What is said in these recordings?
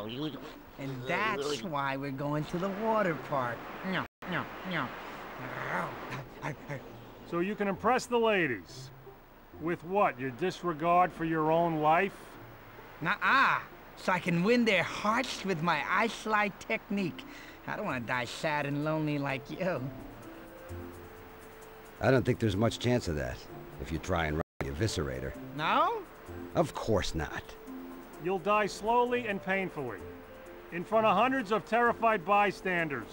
And that's why we're going to the water park. No, no, no. So you can impress the ladies. With what, your disregard for your own life? Nuh-uh. So I can win their hearts with my ice slide technique. I don't want to die sad and lonely like you. I don't think there's much chance of that, if you try and run the eviscerator. No? Of course not. You'll die slowly and painfully, in front of hundreds of terrified bystanders.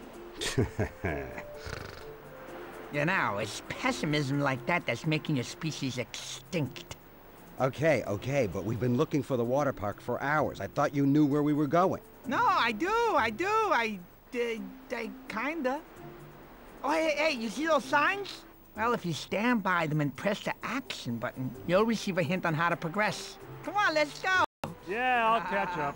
You know, it's pessimism like that that's making a species extinct. Okay, but we've been looking for the water park for hours. I thought you knew where we were going. No, I do. I kinda. Oh, hey, you see those signs? Well, if you stand by them and press the action button, you'll receive a hint on how to progress. Come on, let's go. Yeah, I'll catch up.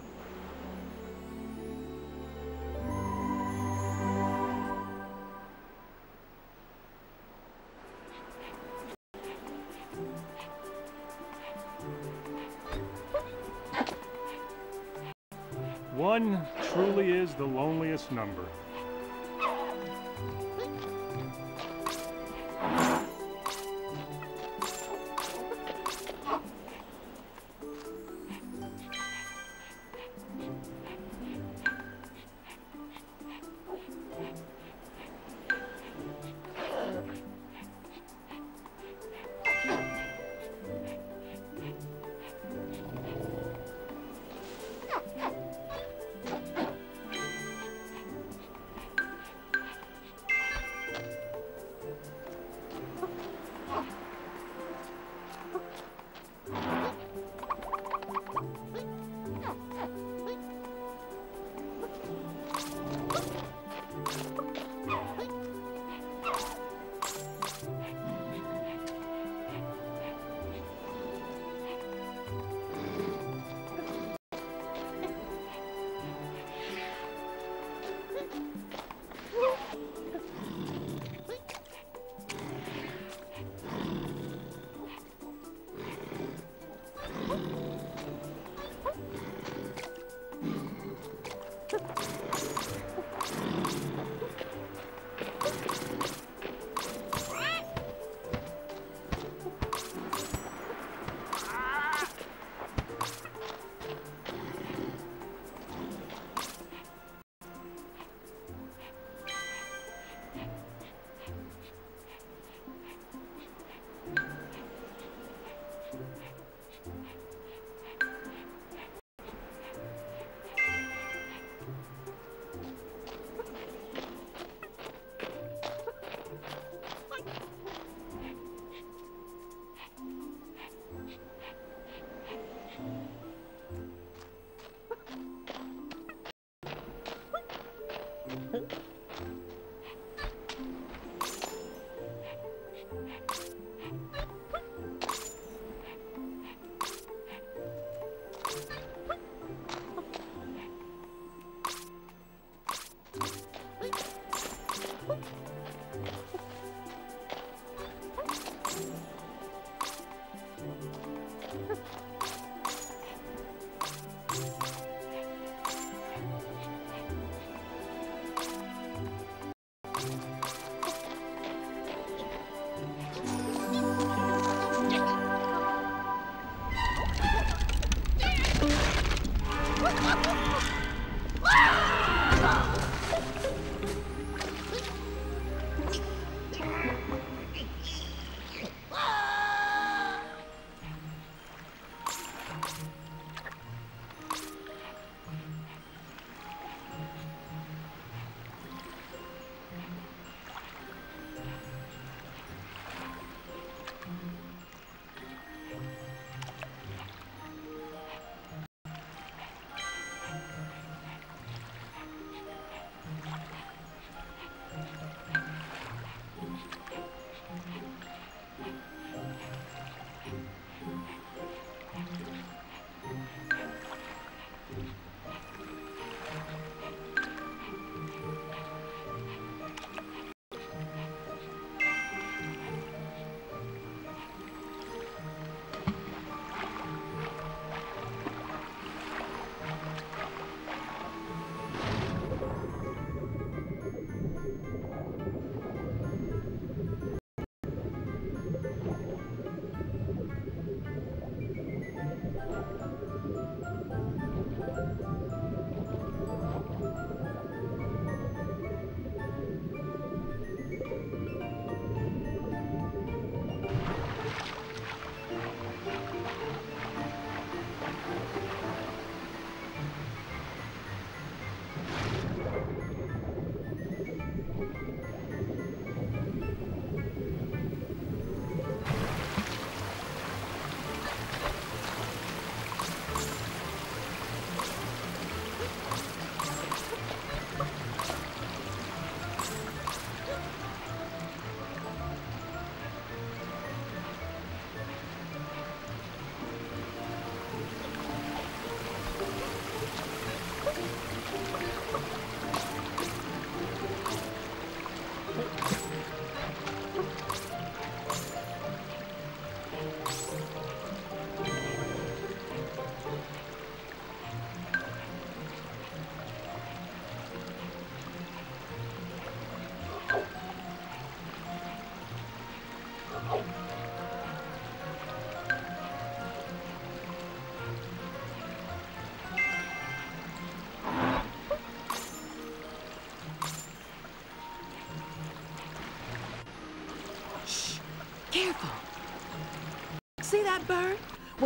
One truly is the loneliest number.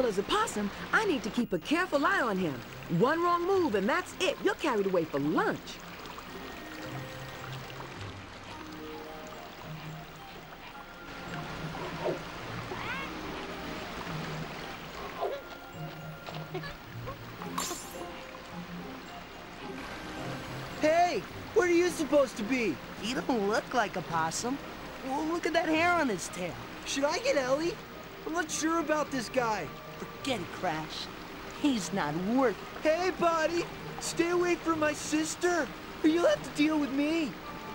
as a possum, I need to keep a careful eye on him. One wrong move and that's it. You're carried away for lunch. Hey, where are you supposed to be? He don't look like a possum. Well, look at that hair on his tail. Should I get Ellie? I'm not sure about this guy. Forget it, Crash. He's not worth... Hey, buddy! Stay away from my sister, or you'll have to deal with me.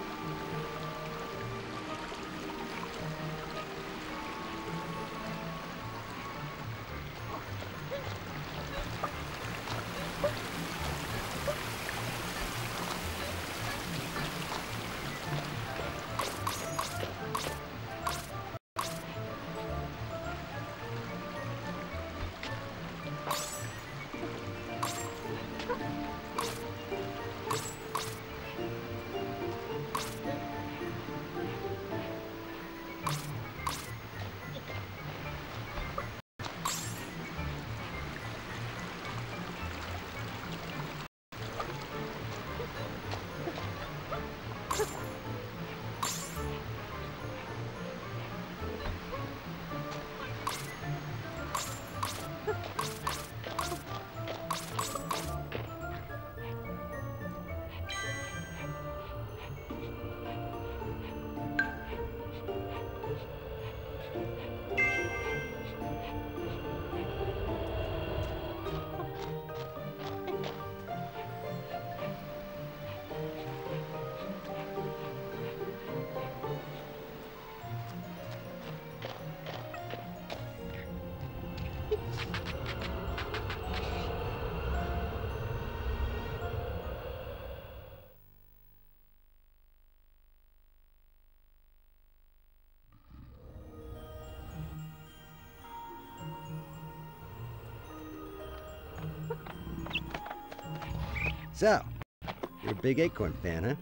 So, you're a big Acorn fan, huh?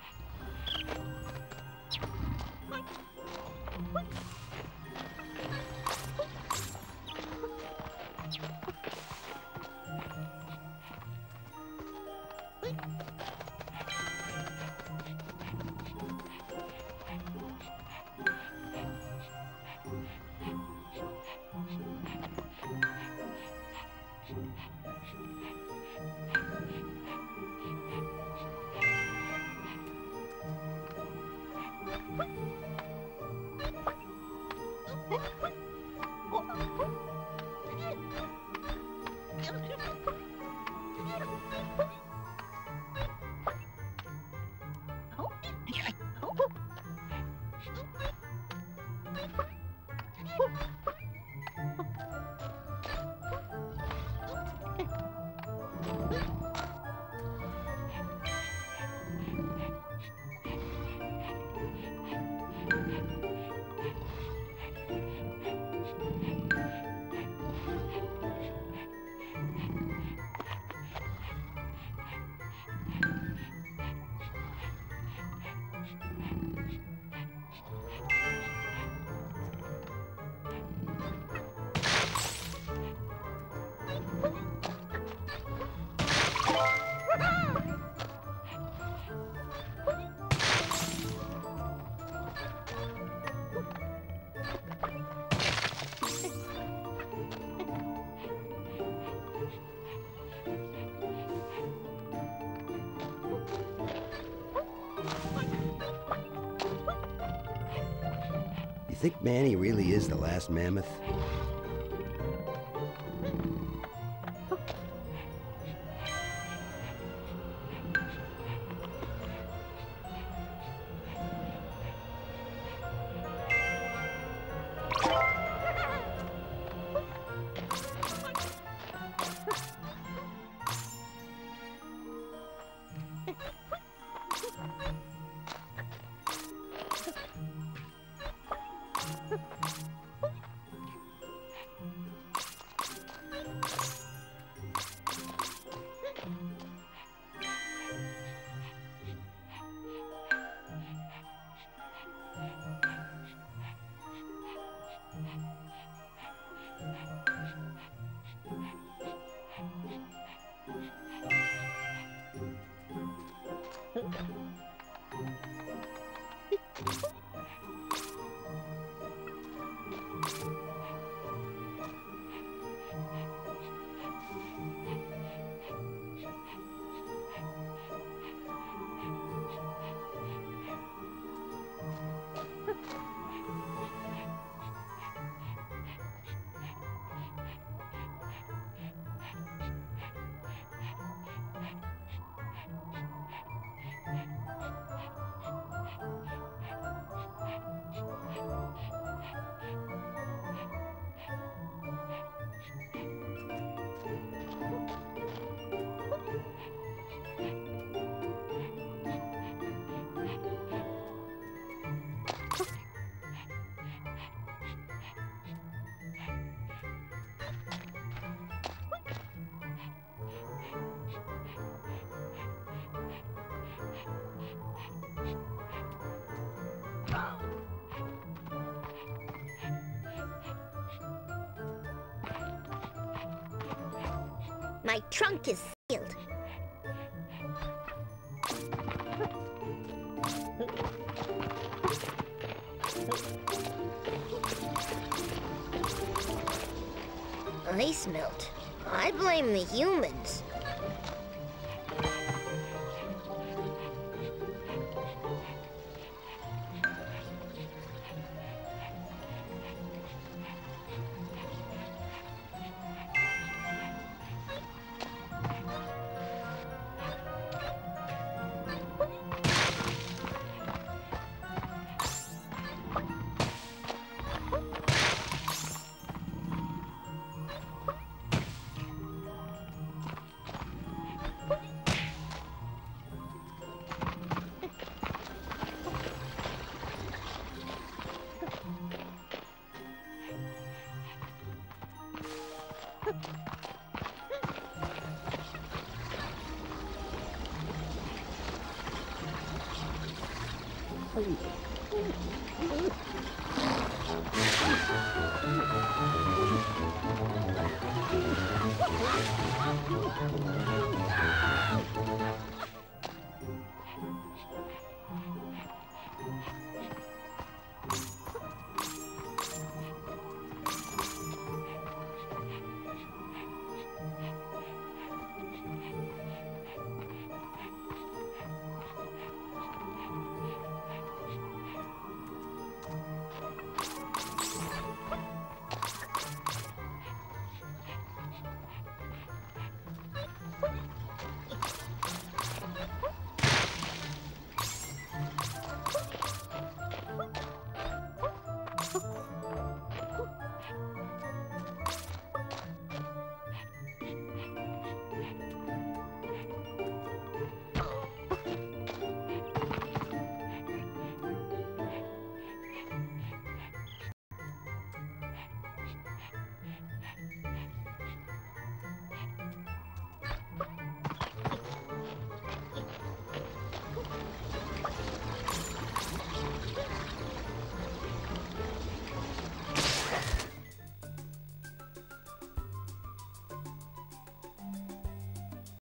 You think Manny really is the last mammoth? My trunk is sealed. Ice melt. I blame the humans.